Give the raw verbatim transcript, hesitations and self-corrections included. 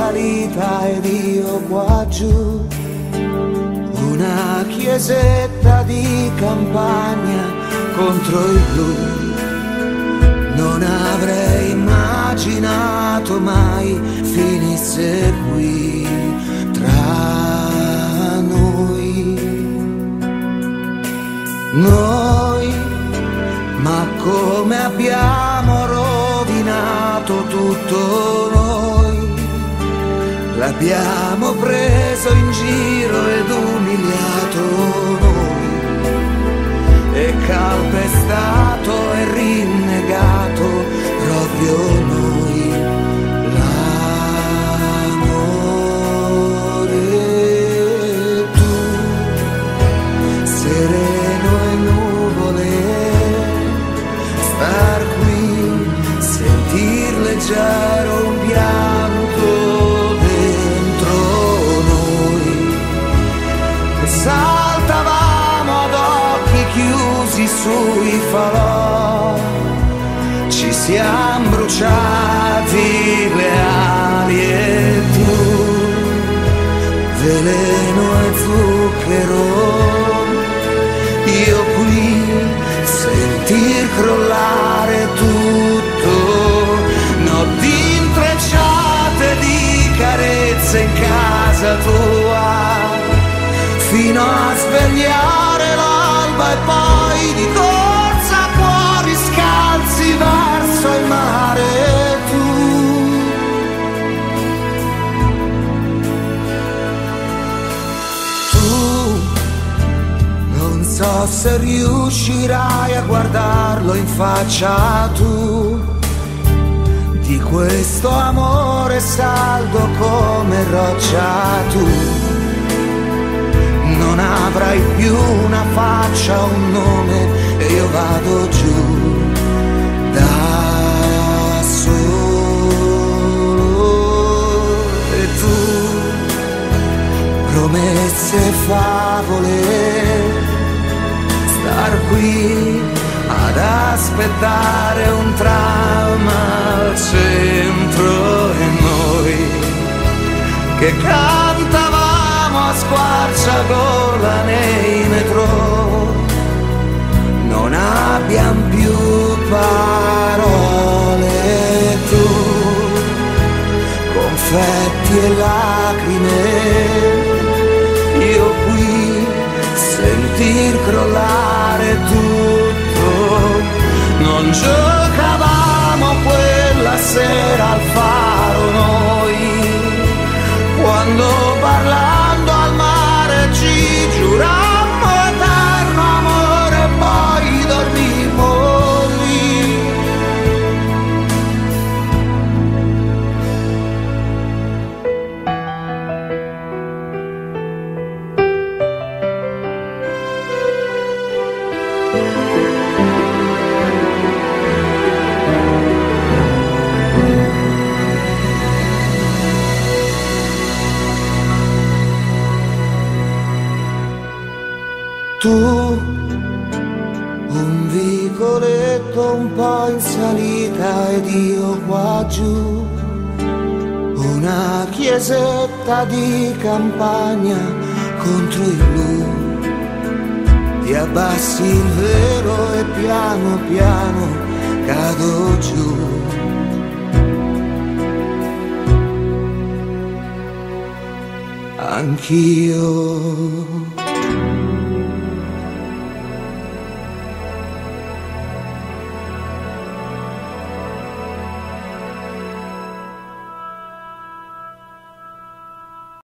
salita ed io qua giù. Una chiesetta di campagna contro il blu. Non avrei immaginato mai finisse qui tra noi. Noi, ma come abbiamo rovinato tutto noi. L'abbiamo preso in giro ed umiliato noi, e calpestato e rinnegato proprio noi l'amore. Tu, sereno e nuvole, star qui, sentir leggero un pianto dentro noi, e saltavamo ad occhi chiusi sui falò. Ci siamo bruciati le ali e tu, veleno e zucchero, io qui, sentir crollare tutto. Notti intrecciate di carezze in casa tua, fino a svegliare l'alba e poi di corsa fuori scalzi verso il mare. Tu, tu, non so se riuscirai a guardarlo in faccia tu, di questo amore saldo come roccia. Tu non avrai più una faccia, un nome, e io vado giù da solo. E tu, promesse e favole, star qui ad aspettare un tram al centro, e noi che cantavamo a squarciagola nei metro, non abbiamo più parole. Tu, confetti e lacrime, io qui, sentir crollare tutto. Non giocavamo quella sera al faro noi, quando parlando al mare ci giurammo eterno amore e poi dormimmo lì. Tu, un vicoletto un po' in salita ed io qua giù. Una chiesetta di campagna contro il blu. Ti abbassi il velo e piano piano cado giù. Anch'io.